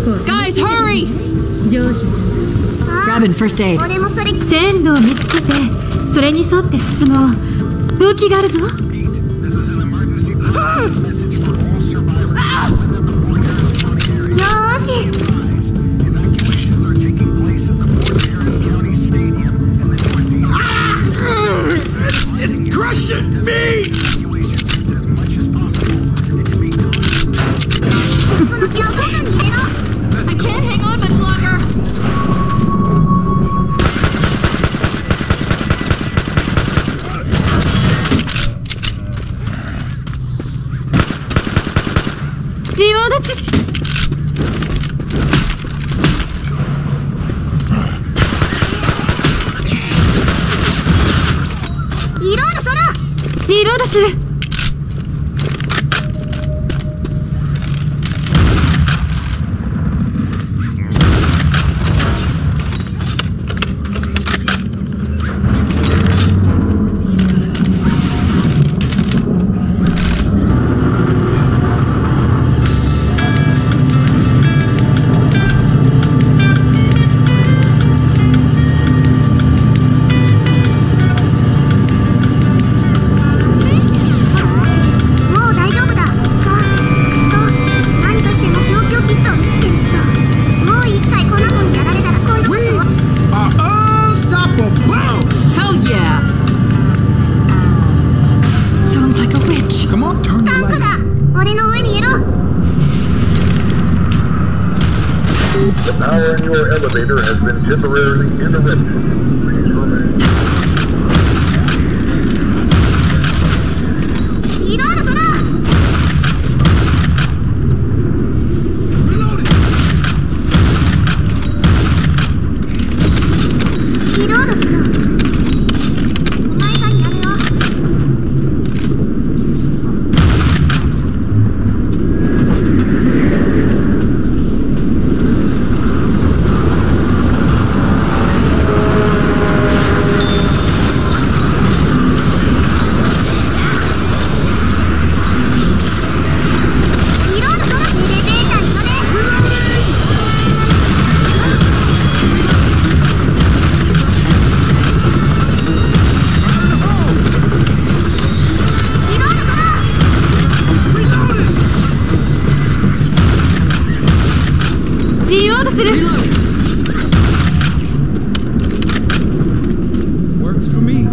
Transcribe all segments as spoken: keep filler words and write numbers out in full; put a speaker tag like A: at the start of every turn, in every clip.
A: Guys, hurry!
B: 上司さん
A: Grabbing first aid.
C: 俺もそれ
B: 線路を見つけてそれに沿って進もう。武器があるぞ。
D: This is an emergency message for all survivors.
C: よーし
D: Evacuations are taking place at the Fort Harris County Stadium in the northeast.
E: It's crushing me!
D: Evacuations as much as possible. And to be honest,
C: その気を僕に入れろ
A: I can't hang on much longer!
B: リロードチ
C: リロードそろ
B: リロードする。
C: もう大丈夫だかくそ何としても供給キットを見つけに行ったもう一回こんな子にやられたら今度こ
E: We
C: そ
E: are unstoppable!
A: Hell yeah! Sounds like a witch.
E: Come on, turn
C: タ
E: the
C: ンク
E: light
C: だ俺の上にいろ
F: The power in your elevator has been temporarily interrupted. Please remain.
C: リロードそろ リロードするお前さんにやるよ リロードそろエレベーターに乗れ リロードそろ
B: リロードする。
E: works for me.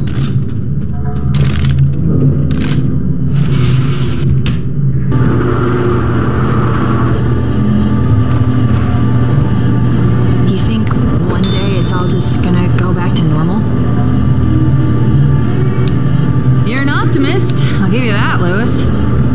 A: You think one day it's all just gonna go back to normal? You're an optimist. I'll give you that, Lewis.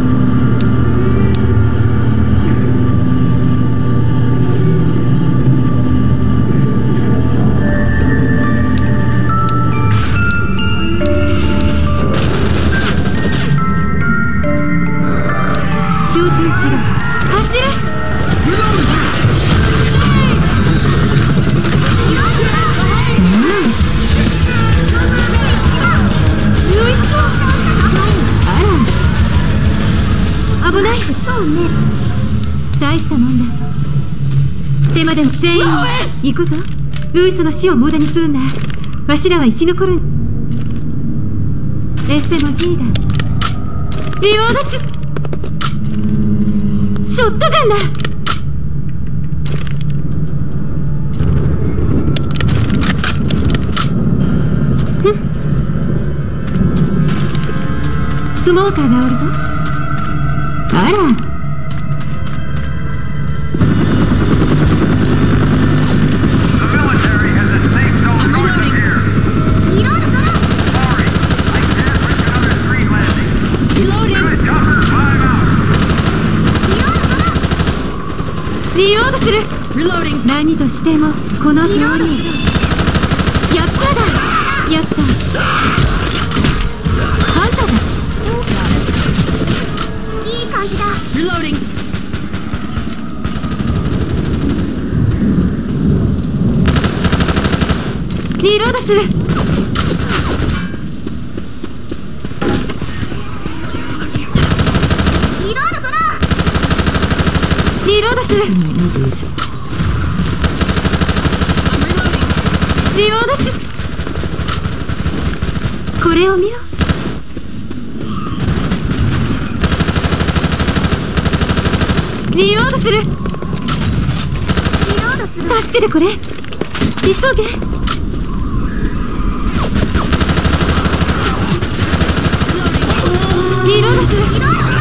C: ね。
B: 大したもんだ。手までも全員行くぞ。ルイスの死を無駄にするんだ。わしらは生き残る。エッセの G だ。リロード中。ショットガンだ。スモーカーがおるぞ。あら。リロードする。何としてもこの通り。やっただ。やった。あんただ。
C: いい感じだ。
A: Reloading.
B: リロードする。
C: リロードする。
B: リロードする。 る。リロード中。これを見ろ。リロードする。
C: リロードする。
B: 助けてこれ。急げ。リロードする。
C: リロードする。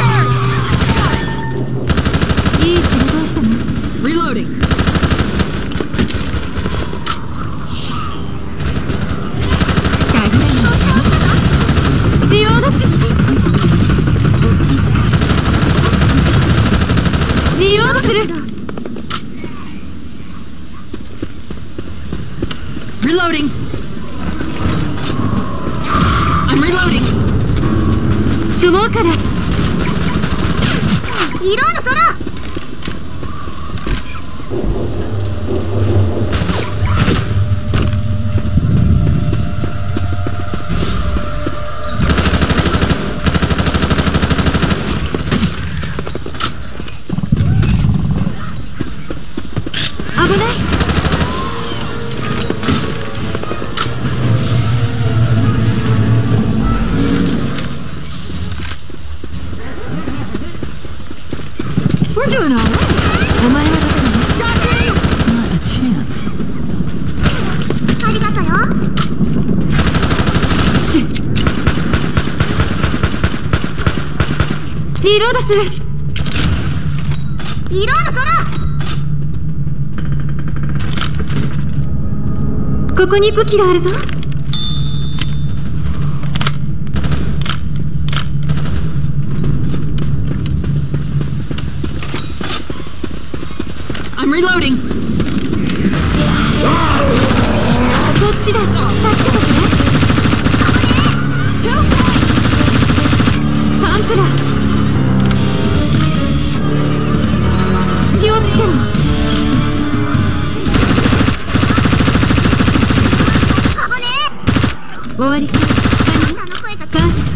B: いい仕事をしたな。
A: Reloading.
B: リロード中。リロードする。
A: Reloading. I'm reloading.
B: スモーカーだ。
C: リロードする。
B: 危ない。
A: We're doing all right.
B: お前はどこだ。
A: Not a chance.
C: ありがとよ。
B: シュッ。リロードする。
C: リロードする。
B: ここに武器があるぞ。
A: I'm reloading.
B: こっちだ。助けてくれ。パンプだ。気をつけろ。終わりか。
C: みんなの声が
B: 感謝し。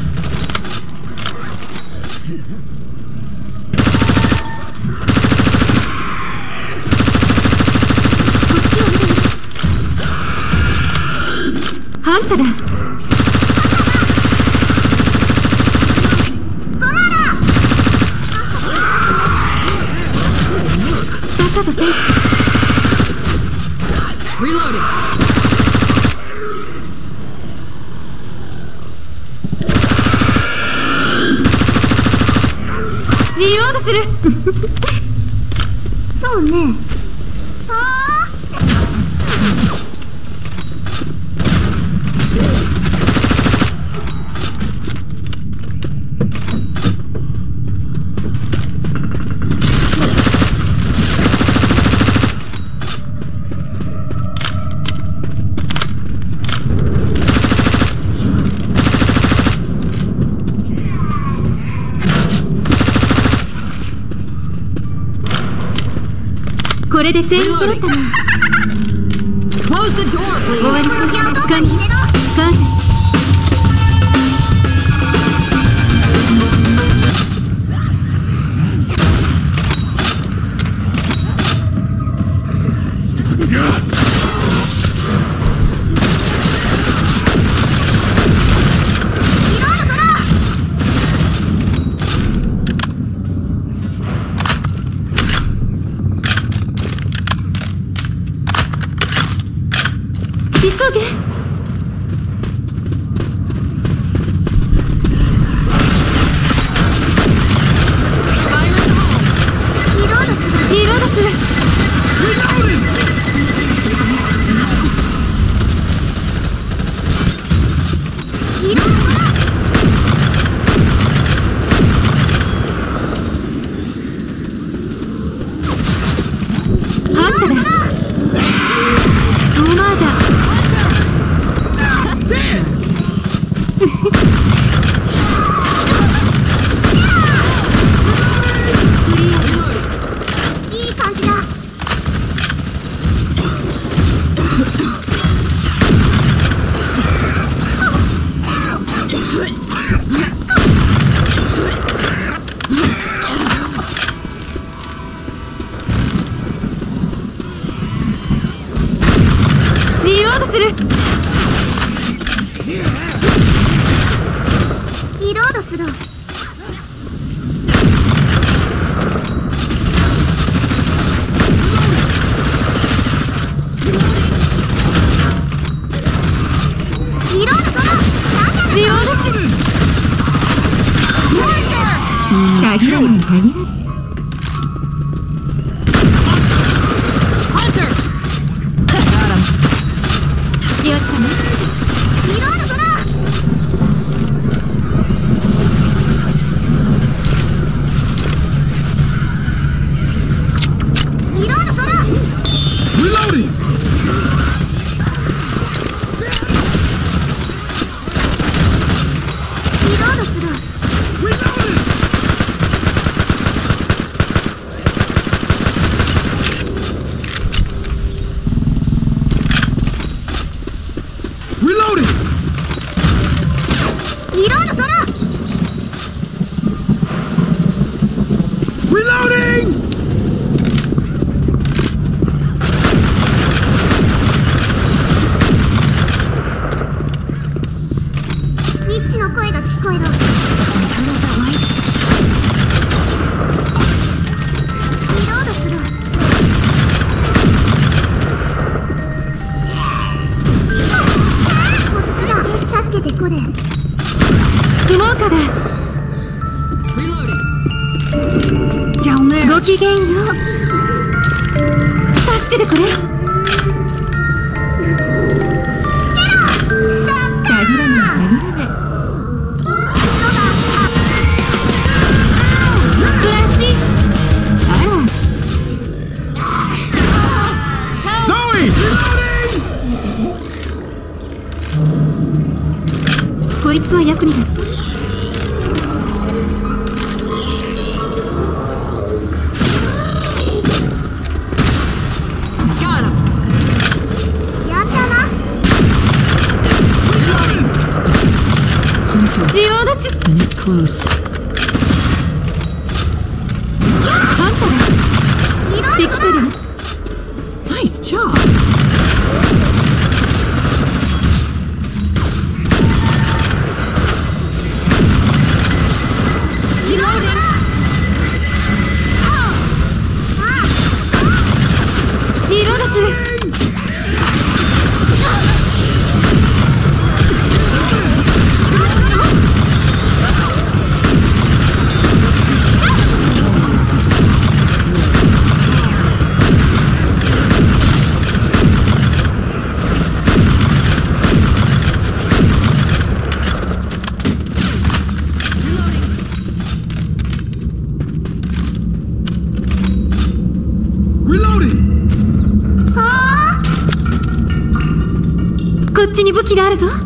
B: こっちを見てみる。ハンタだ。さっさとせい。
A: Reloading.
B: リロードする。
C: そうね。ああ。
B: これで全員揃ったな。
A: Close the door,
B: 終わ
A: please.
B: りか。
C: この部屋をどこ
B: 感
C: に入れろ。
B: 感謝し。
C: リロードする。
B: 急げ。 限らない限らない。
A: Hunter! Got him.
B: やったね。
C: リロードする。リロードする。
E: Reloading!
C: リロードする。
E: Reloading! Reloading!
C: リロードする。
E: Reloading!
C: ニッチの声が聞こえる。
A: Can you turn off that light?
C: リロードする。こっちだ。助けてこれ。
B: スモーカーだ。
A: Reloading. Down there.
B: ごきげんよう。助けてくれ。限らない限らない。フラッシュ。あら。
E: Zoe! Reloading!
B: こいつは役に立つ。
A: Got him.
C: やったな。
A: Hunter.
B: リロード中。
A: And it's close.
B: ハンターだ。
C: リロードする。
B: できてる。
A: Nice job.
C: リロードする。
B: リロードする。
E: Reloading!
B: こっちに武器があるぞ。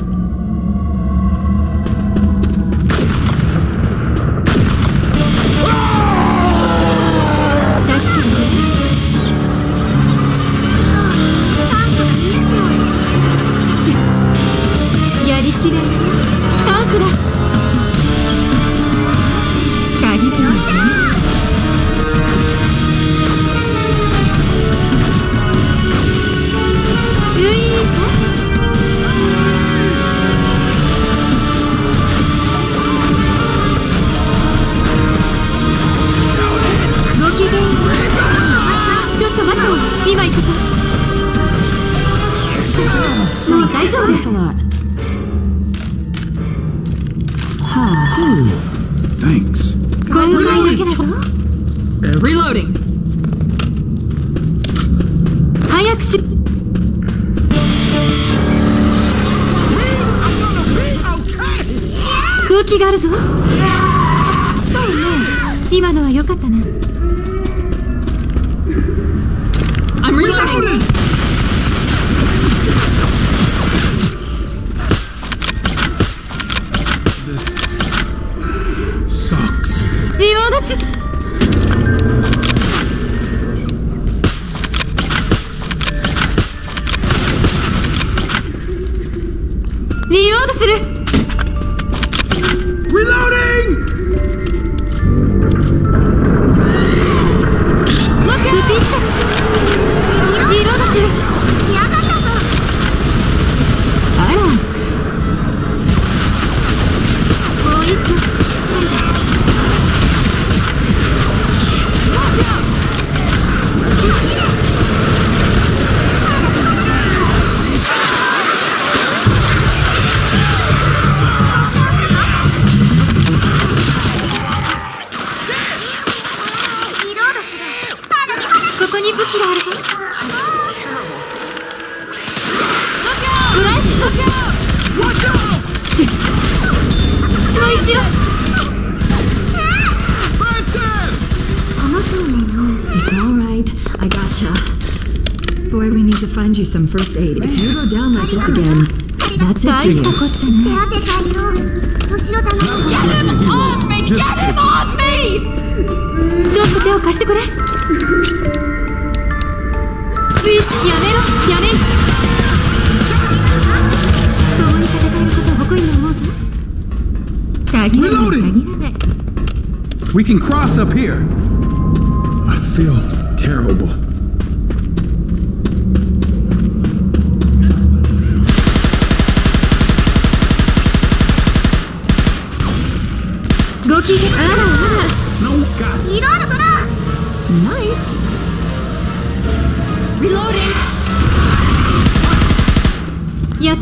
B: 助けてくれ。
C: タンクがにひきもいる。
B: シュッ。やりきれんね。タンクだ。限らない。ういーさ。ごきげんよう。ちょっと待って。今行くぞ。もう大丈夫です。
A: Thanks a lot.
E: Thanks.
B: この回だけだぞ。
A: Reloading.
B: 早くし。 空気があるぞ。そうね。今のは良かったな。
A: I'm reloading.
E: This sucks.
B: リロード中。リロードする。
E: Reloading!
B: スピード。リロードする。
C: 来やがったぞ。
B: あら。もう一丁。
A: find you some first aid. If you go down like this again, that's it
B: 大
A: for
B: したこ
A: you.
B: っちゃない。
C: 手当ててあげよう。後ろ頼む。
A: Get him off me! Get him off me!
B: ちょっと手を貸してくれ。ウィやめろ、やめん。共に戦えることを誇りに思うぞ。限らない、限らない。
E: We can cross up here. I feel terrible.
B: Go keep it. Ah, ah.
E: No, God.
C: リロードそら。
A: Nice.
B: Reloading. やった。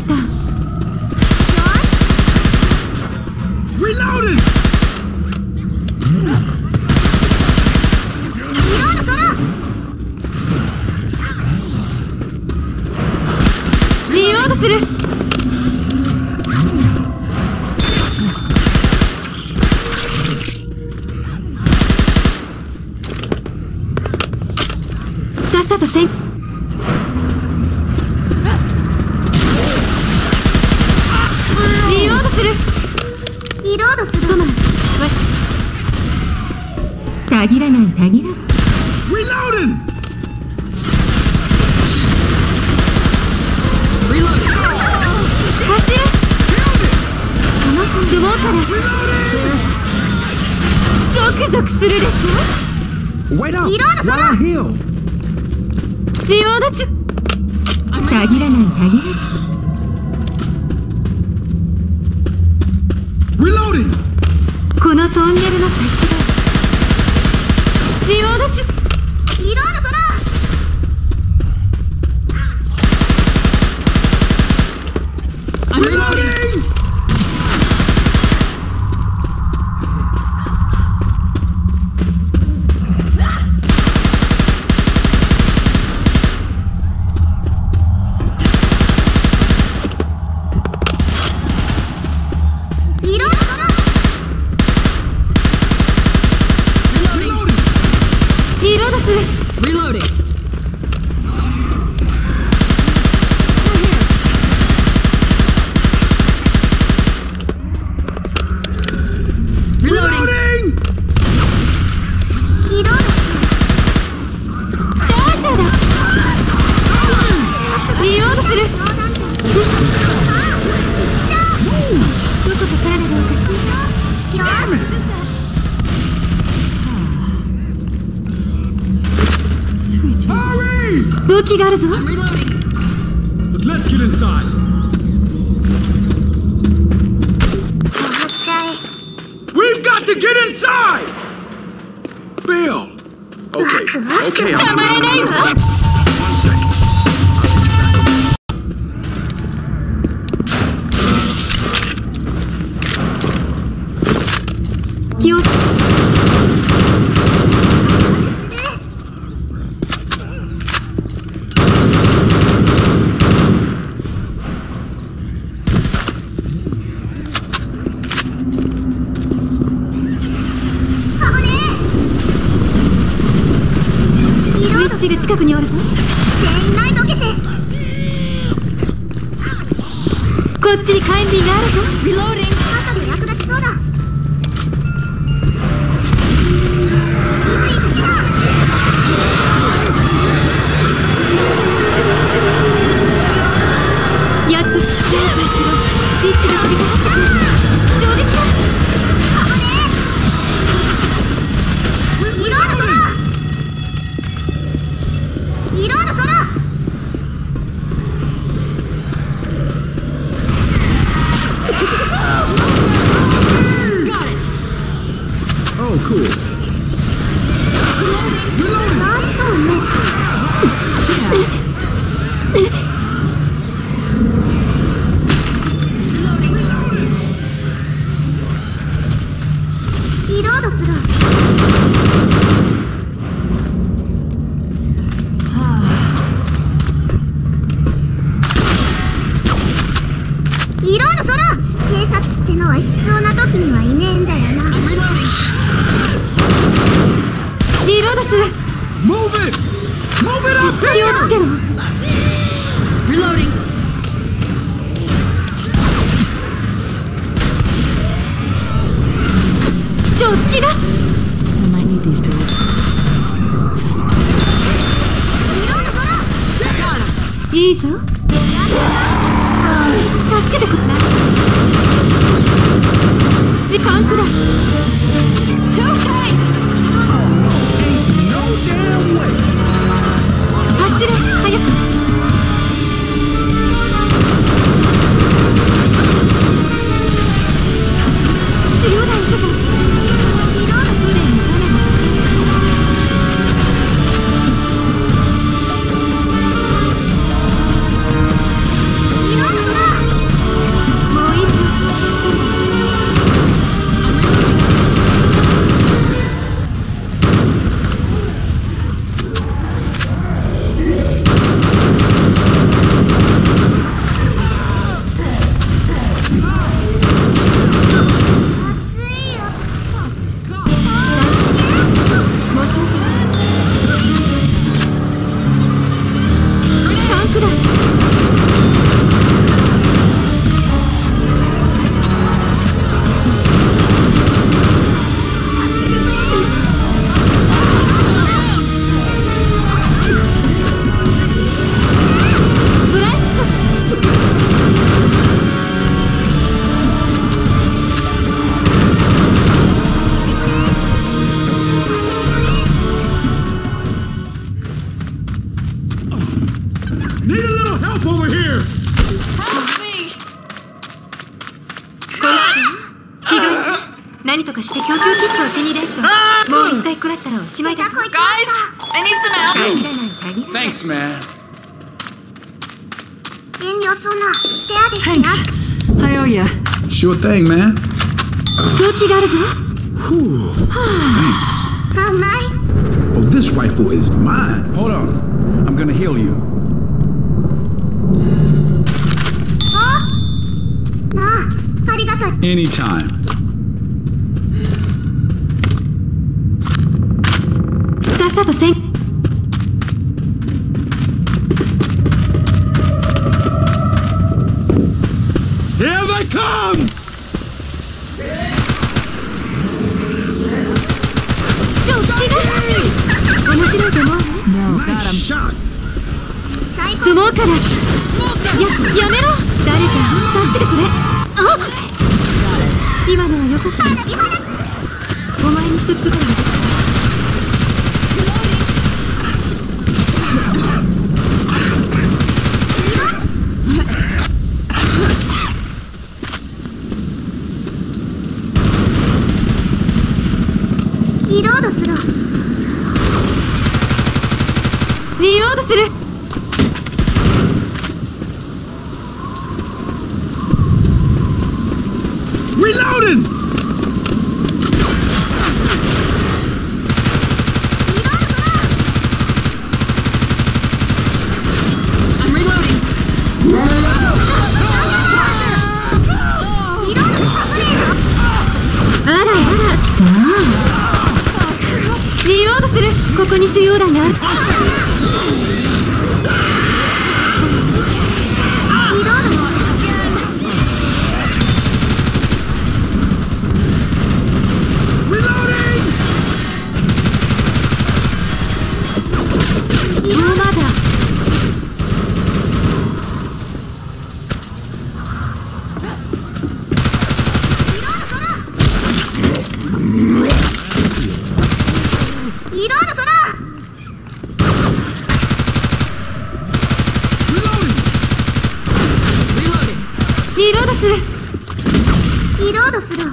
E: Reloading!
C: リロードそら。
B: リロードする。さっさとせん。リロードする。
C: リロードする。
B: そのわし。限らない、限らない。
E: Reloading!
B: 走れ。このスモーからゾクゾクするでし
E: Wait up!
C: Reload,
E: While I heal!
B: ょ。リロード中。限らない、限らない。
E: Reloading!
B: このトンネルの先だ。リロード中。
C: リロードそら。
E: Reloading!
A: Reloading.
E: Reloading!
C: リロード。
B: チャージャーだ。リロードする。
C: 冗談じゃん。
B: どこかからればおかしい。
C: よし。
E: Hurry!
B: 武器があるぞ。
E: Let's get inside.
C: もう一回。
E: We've got to get inside! Bill! Okay, okay,
B: た
E: I'm
B: まらないわ。
E: One second. I'll get you back on.
B: 気をつけ。 ウィッチが近くにおるぞ。
C: 全員ライト消せ。
B: こっちに火炎瓶があるぞ。リローディング。
C: 赤の役立ちそうだ。スイッチだ。
B: やつ、集中しろ。ピッチが飛び出した。上撃だ。
C: 危ねえ。リロードそら。 リロードそら。
E: Oh, cool.
C: あ、そうね。リロードする。リロードそら。警察ってのは必要な時にはいねえんだよな。
B: リロードする。
E: Move it! Move it up
B: 気をつ
E: here!
B: けろ。
A: Reloading.
B: ジョッキだ。
A: I might need these pills.
B: いいぞ。助けてくれない。カンクだ。
A: Two tanks.
E: No damn way.
B: 走れ、早く。治療弾行くぞ。リロードするにバナナ。リロードする。もう一丁。
E: Need a little help over here.
A: Help me.
B: ひどい。何とかして供給キットを手に入れると、もう一回食らったらおしまいだぞ。
A: Guys, I need some help.
B: 限らない限らない。
E: Thanks, man.
C: 遠慮そんな手当てしな。
A: Thanks. I owe ya.
E: Sure thing, man.
B: 空気があるぞ。
E: Whew. Thanks.
C: 甘い。
E: Oh, this rifle is mine. Hold on. I'm gonna heal you.
C: なあ、ありがとう。
E: Anytime.
B: さっさとせん。
E: Here they come!
B: ジョッキだ。面白いと思う。
E: Nice shot.
C: 最後
B: 相撲から。や、やめろ。誰か助けてくれ。あ、今のは予告。お前に一つぐらいで。
C: リロードする。
B: リロードする。
E: Reloading!
C: リロードする。
A: I'm reloading.
C: リロードしたプレイだ。
B: あらあら、さあ。リロードする。ここに主要弾がある。
C: リロードする。
B: もうまだ。
C: リロードする。
B: リロードする。
C: リロードする。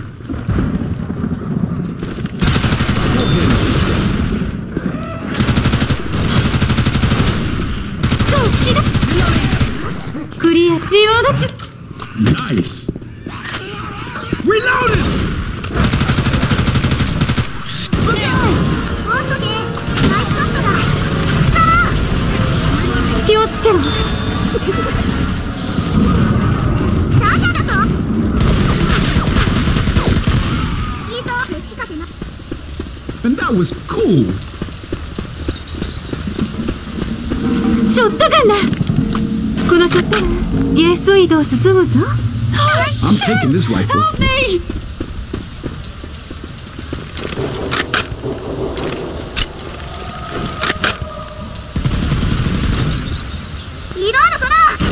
B: クリア。リロード中。
E: Nice. Reloading!
C: オーソゲー。ナイスショットだ。
B: 気をつけろ。
C: チャージャーだぞ。いいぞ。敵かけな。
E: And that was cool.
B: ショットガンだ。 このショットでゲース移動進むぞ。
E: I'm taking this rifle.
B: Help me!
C: リロードする。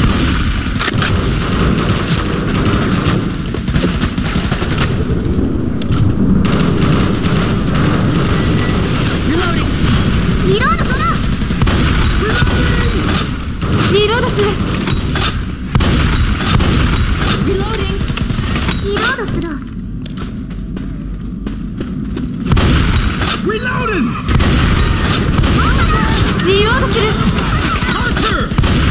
C: リロードする。
B: リロードする。
C: リロードする。
E: Reloading!
B: リロードする。
E: Archer!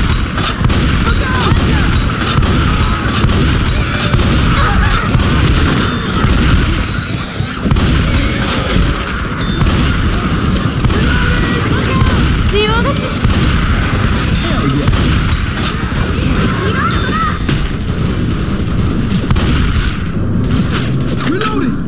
B: リロード中。
E: Hell yes.
C: リロードする。
E: Reloading!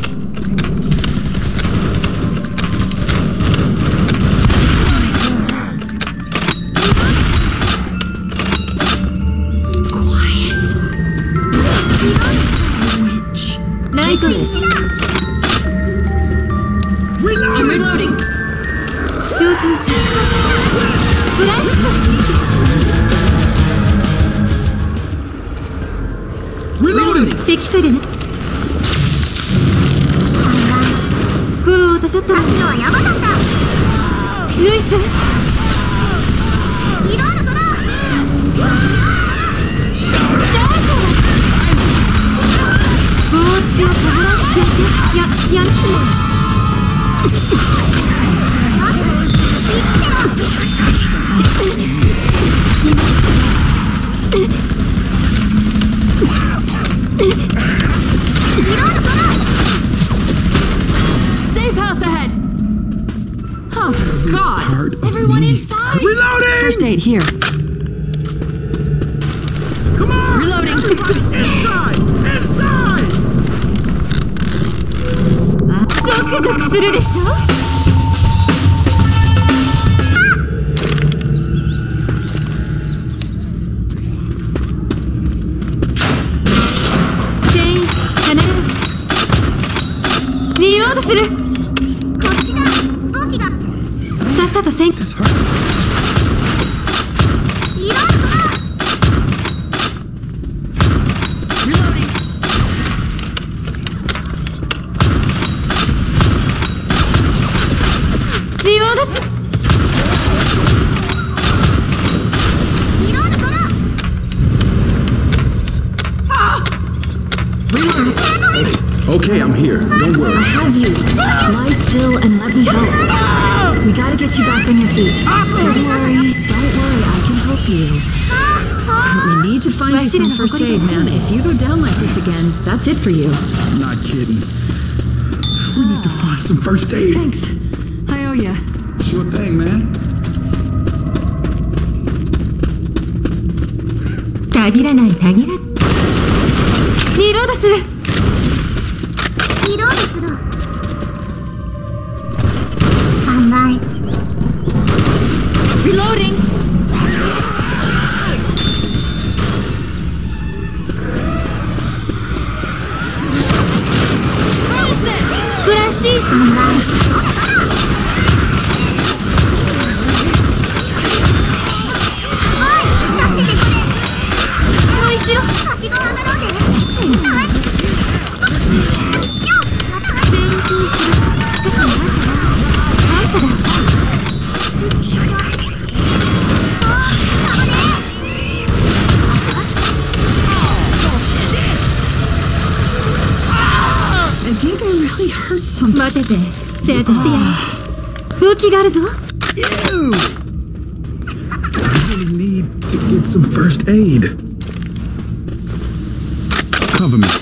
B: Quiet. ライトです。
E: Reloading!
B: 集中し。フラッシュ。
E: Reloading!
B: 敵かでね。グーとショットだ。
C: 今日はヤバかった。
B: ルイス。
C: リロードする。
B: シャージャー。帽子をかぶらん教えて。や、やめてよ。
A: Safe house ahead! Oh, God!
E: Part of
A: Everyone
E: me.
A: inside!
E: Reloading!
A: First aid here.
E: Come on!
A: Reloading!
E: Inside! Inside!
B: ゾクゾクするでしょ。 全員離れろ。リロードする。
C: こっちだ。武器が。
B: さっさと戦。
E: This hurts.
C: リロードする。
A: Reloading!
B: リロード中。
C: リロードする。
E: Okay, I'm here. Don't worry.
A: Have you? Lie still and let me help. We gotta get you back on your feet. Don't worry, don't worry, I can help you. We need to find you some first aid, man. If you go down like this again, that's it for you.
E: I'm not kidding. We need to find some first aid.
A: Thanks. I owe ya.
E: Sure thing, man.
B: たぎらないたぎら。リロードする。
C: リロードする。甘い。
A: Reloading!
B: フランシース。
C: 甘い。おい、助けてくれ。
B: ちょいしろ。
C: はしご渡ろうぜ。はい。
B: 全員注意しろ。近くにあんただ。あんただ。
A: I think I really hurt something.
B: 待てて。手当てしてやる。武器があるぞ。
E: Ew! I really need to get some first aid. Cover me.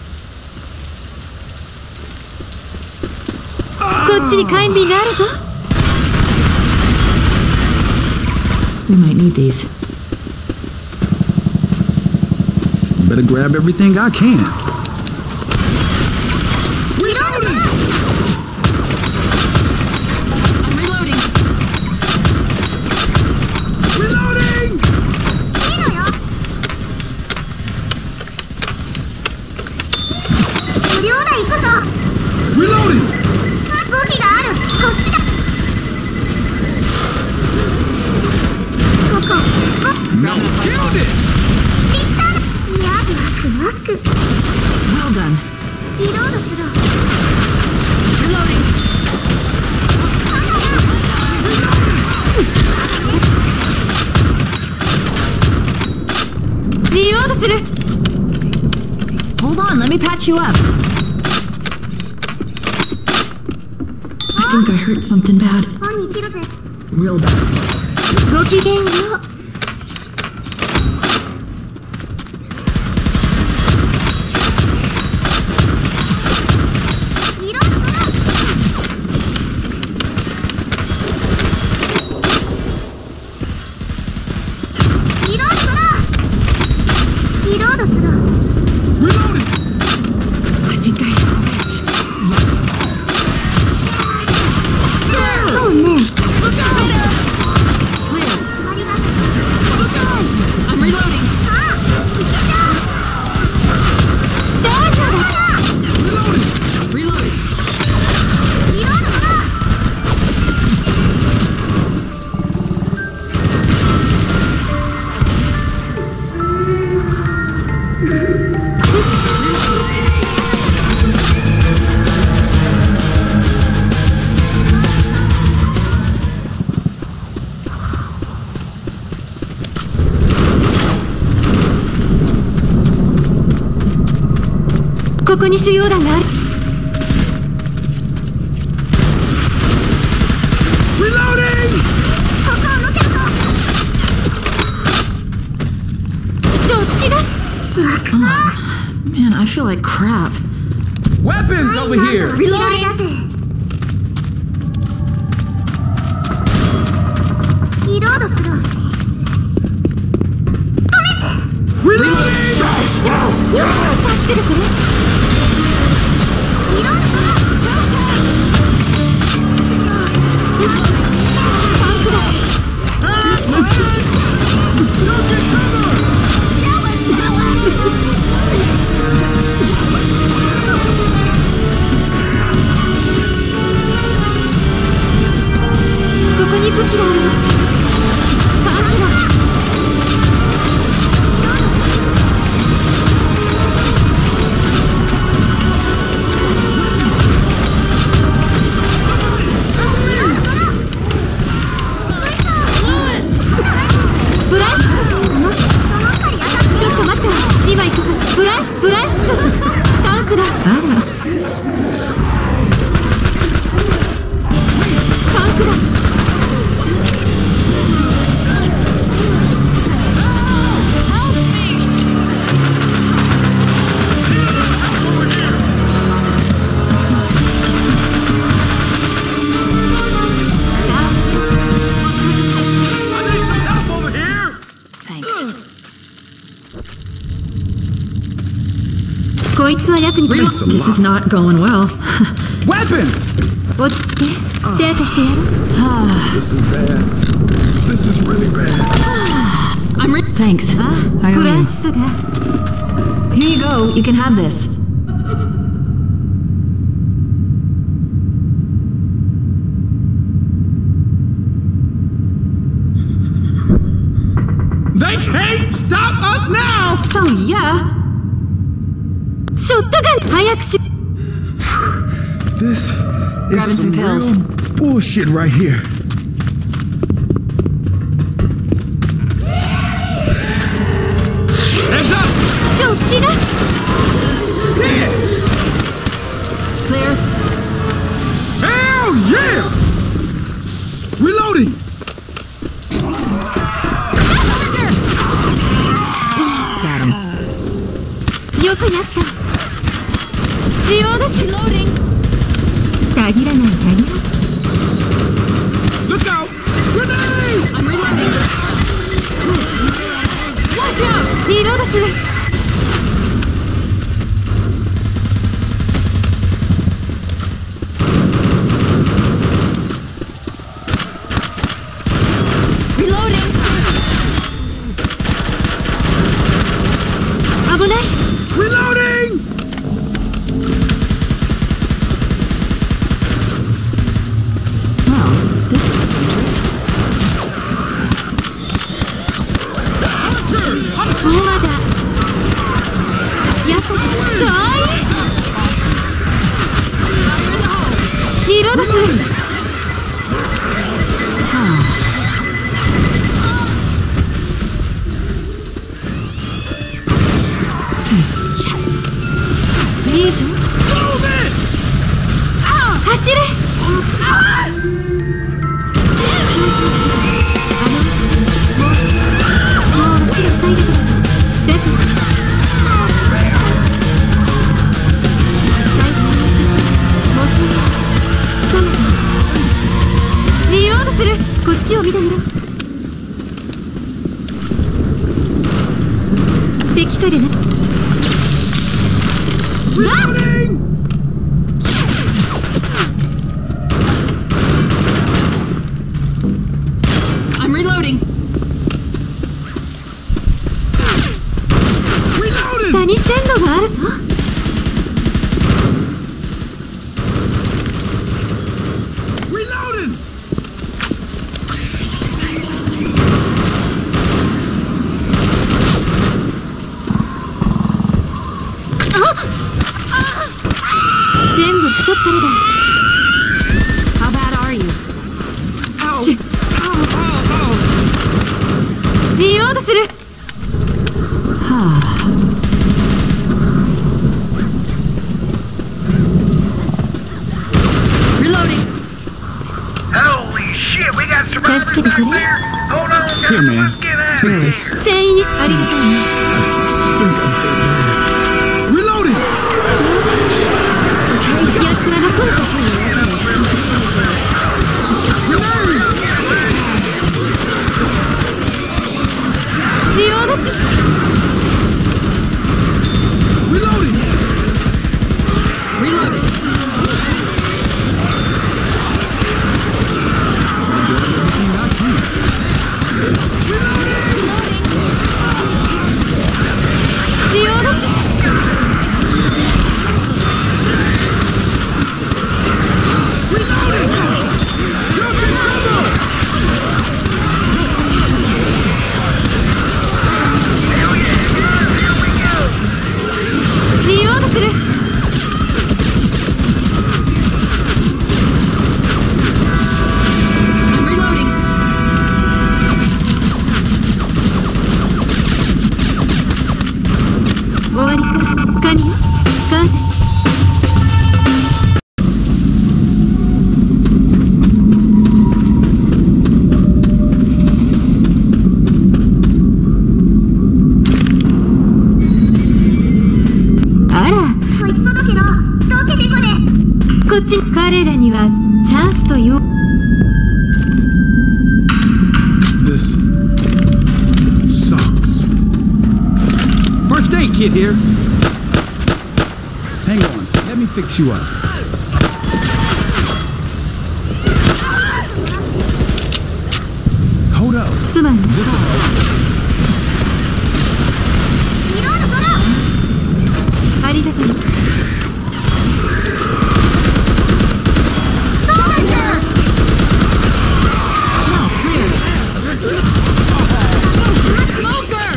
B: こっちに火炎瓶があるぞ。
A: We might need these.
E: Better grab everything I can.
C: リロードする。
A: I'm reloading.
E: Reloading!
A: you up. I think I hurt something bad.
C: 本に切るぜ。
E: Real bad.
B: ごきげんよう。
C: リロードする。リロードする。リロードする。
E: Reloading!
A: I think I hit a witch.
C: そうね。
A: Clear.
C: ありがとう。
A: I'm reloading.
C: あ、好きだ。
B: 少女だ。
A: Reloading.
C: リロードする。
B: ここに腫瘍弾がある。
E: Reloading!
C: ここを抜けると。
B: ジョッキが。
A: Man, I feel like crap.
E: Weapons over here!
C: 嫌いだぜ。リロードする。
E: Reloading!
B: 助けてくれ。
C: リロードする。
B: タンクだ。 ここに武器があるぞ。タンクだ。 フラッシュ。ちょっと待って。今行くぞ。フラッシュ。フラッシュ。タンクだ。タンクだ。 こいつは役に立
E: Thanks
B: つ。
E: a
A: This is
E: lot.
A: not going well.
E: Weapons!
B: 落ち着け。手当てしてやる。
E: This is bad. This is really bad.
A: I'm re- Thanks. I
B: フ
A: owe
B: ラッ
A: you.
B: シュが。
A: Here you go. You can have this.
E: They can't stop us now!
A: Oh, yeah.
B: ショットガン。早くし。
E: This
A: Grabbing
E: is
A: some
E: some
A: pills.
E: real bullshit right here. Heads up!
B: ジョッキが。
E: Dead!
A: Clear.
E: Hell yeah! Reloading!
A: Got him.
B: よくやった。リロード。リローディング。限らない限らない。
E: Look out! Grenade!
A: I'm reloading. Watch out!
B: リロードする。
A: Reloading.
B: 危ない。
E: Reloading!
B: 走れ。集中しろ。あのもうもう足が塞いでください。だから最後の足もしも仕留めてリロードする。こっちを見てみろ。敵かでな。
A: I'm reloading.
B: 下に線路があるぞ。
E: Reloading!
B: 全部クソったれだ。
A: How bad are you?
B: しリロードする。
A: Reloading.
F: Holy shit, we got
B: 助
F: survivors
B: けて
F: back
B: くれ。
F: there! Hold on, guys,
E: Here, man.
F: let's get out of
E: Take
F: here.
E: this.
B: 全員にありがとう。
E: Reloading!
B: 奴らのコント。リロード中。
E: Reloading!
A: Reloading.
B: リロード中。 リロードする。
A: I'm reloading.
B: 終わりか。神よ、感謝し。あら、
C: こいつ届けろ。どけてこれ。
B: こっち。彼らにはチャンスとよ。
E: This sucks. First aid kit here. Hang on, let me fix you up. Hold up.
B: すまん。
E: This'll help.
C: リロードソロ。
B: ありがとう。
C: そうなんだ。
A: Now clear. Smoker.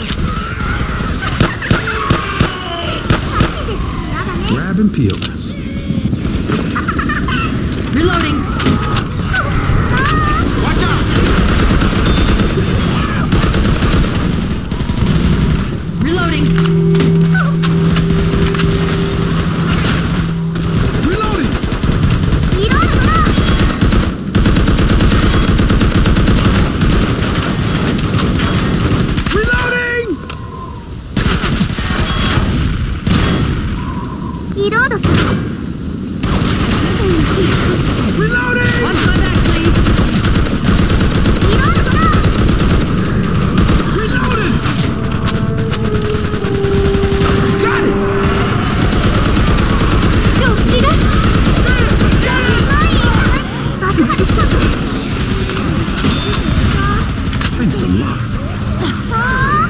E: Grab and peel this.
A: Reloading.
E: Watch out!
A: Reloading.
E: Reloading!
C: リロードソロ。
E: Reloading!
C: リロードソロ。
E: Reloading!
A: Watch my back, please.
C: リロードソロ。
E: Reloading! Got it!
B: ジョッキだ。
C: 爆発した。
E: Thanks a lot.
C: あ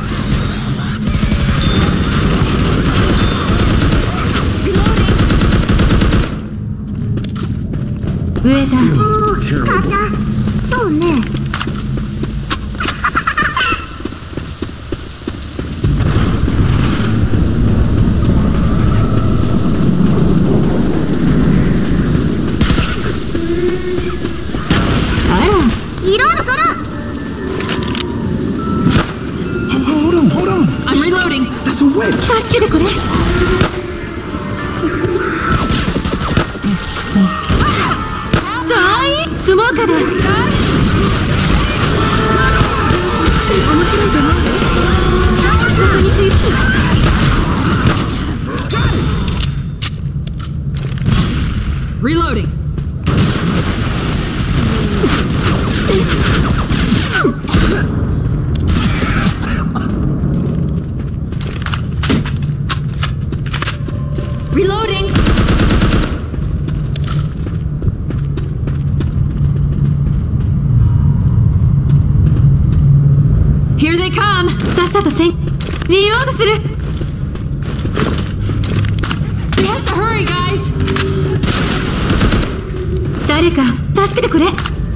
A: Reloading.
B: 上だ。
C: ーおー、母ちゃん。そうね。
B: あら、
C: リロードソロ。
E: Hold, hold on, hold on.
A: I'm reloading.
E: That's a witch.
B: 助けてくれ。 中で面白いと思うよ。ここにしよう。
A: Reloading. Reloading. Here they come.
B: さっさとせんリロードする。
A: We have to hurry, guys.
B: 誰か助けてくれ。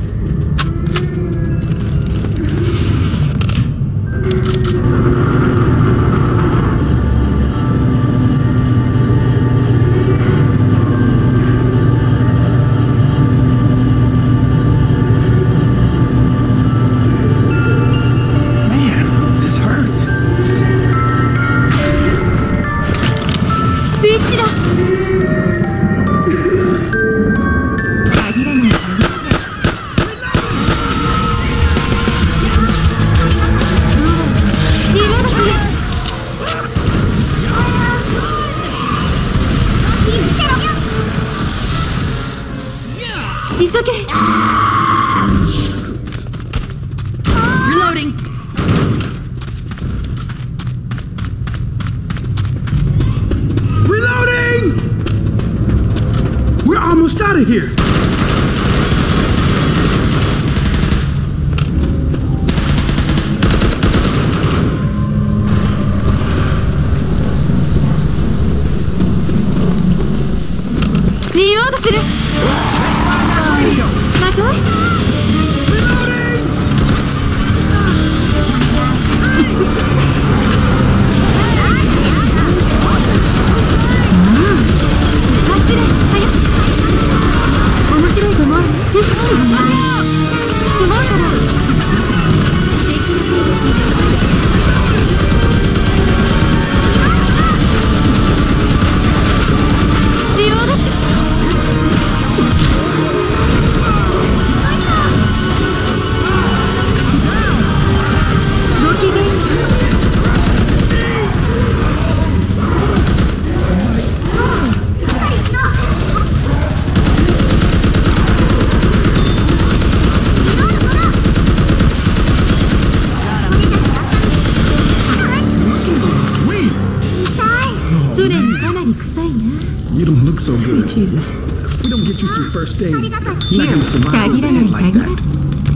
B: 急げ。
A: Reloading.
E: Reloading! We're almost out of here.
B: Reload する。まずい。
E: You don't look so good.
A: Jesus.
E: If we don't get you some first aid, you're not gonna
B: Here,
E: survive a
B: Daddy,
E: day like
B: Daddy.
E: that.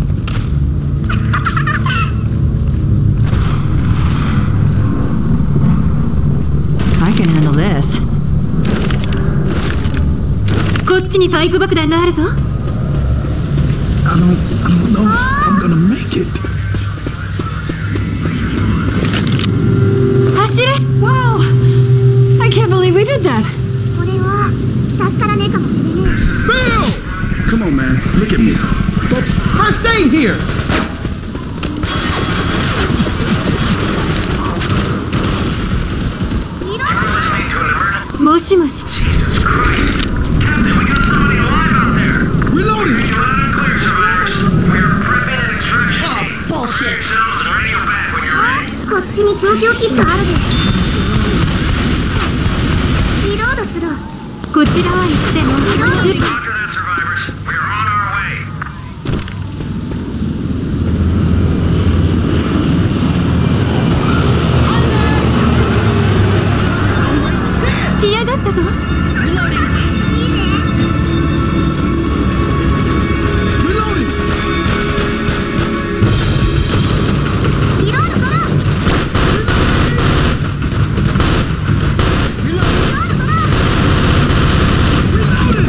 A: I can handle this.
B: こっちにパイプ爆弾があるぞ。
E: I don't, I don't know if I'm gonna make it.
B: 走れ。
A: Wow! I can't believe we did that.
C: これは助からねえかもしれね
E: Bill! Come on, man. Look at me. First aid here.
B: もしもし。
D: Jesus Christ. Captain, we got somebody alive out there.
E: Reloading.
D: You're loud and clear, survivors. We're prepping an extraction team.
A: Bullshit.
D: Yourselves and ready your back when you're ready.
C: え。こっちに供給キットあるで。リロードする。
B: こちらはいつでも。
D: Roger that, survivors. We're on our way.
B: 来やがったぞ。
A: Reloading.
E: Reloading.
C: リロードする。
A: Reloading.
C: Reload.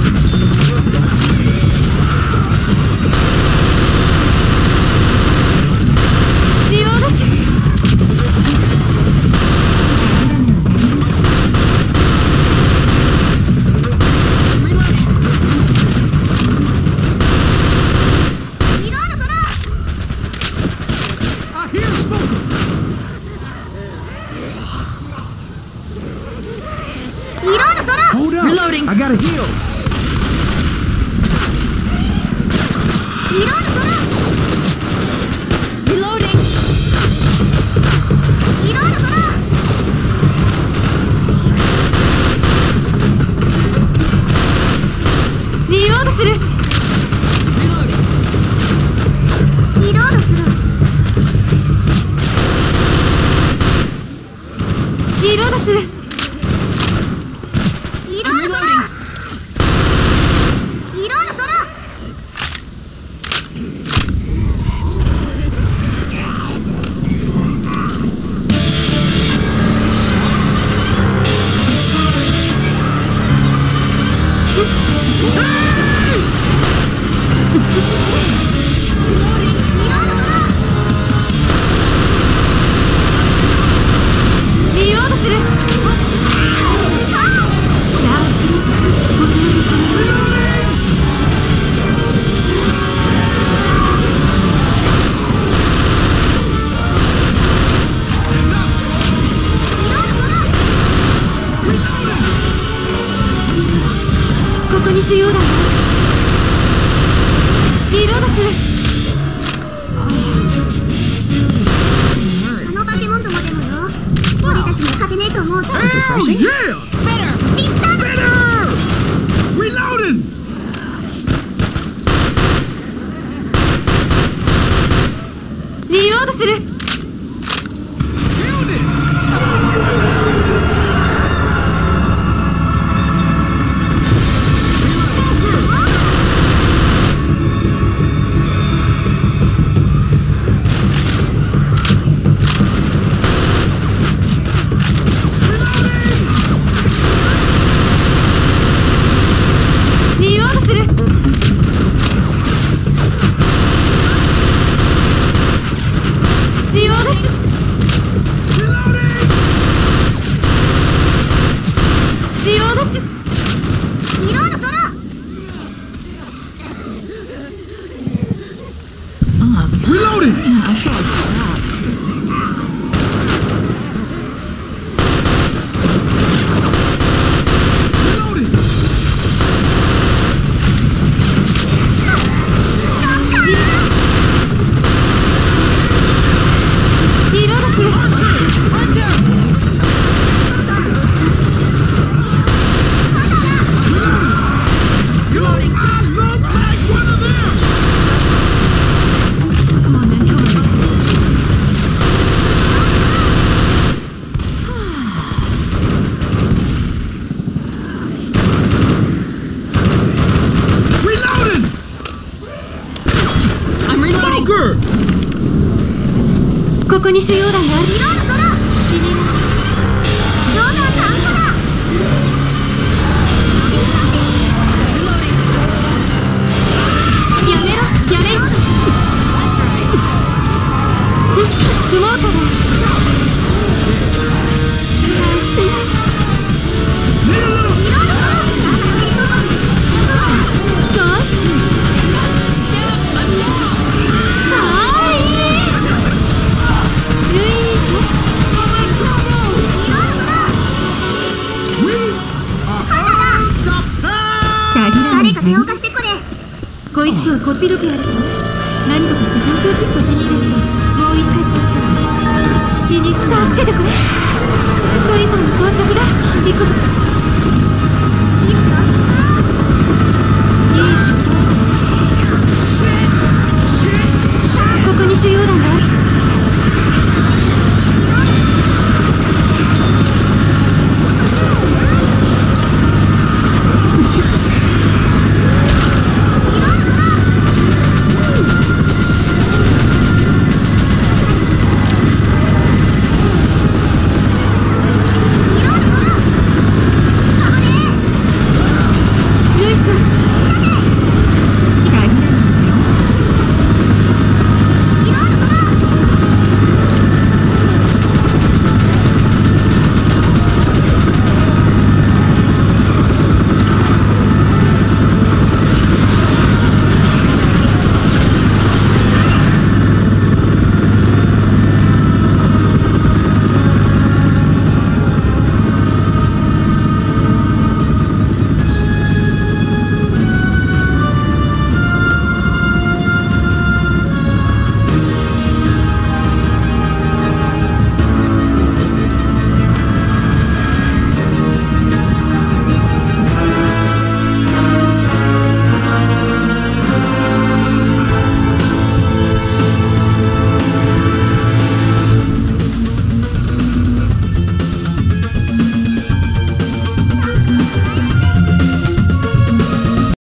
B: する。リロードする。リロード中。リロード中。
C: リロードソロ。
E: Reloading!
A: I feel like crap.
E: Reloading!
B: リロードする。
A: Come on, man, come on.
E: Reloading!
A: I'm reloading.
E: Smoker!
B: ここに腫瘍弾がある。
C: リロードソロ。ちょうどさんこだ。
B: やめろ、やめろ。スモーカーだ。
C: 誰か手を貸してくれ。
B: こいつはこっぴどくやるから何とかして環境キットを手に入れるともう一回って死に助けてくれ。ソリさんの到着だ。行くぞ。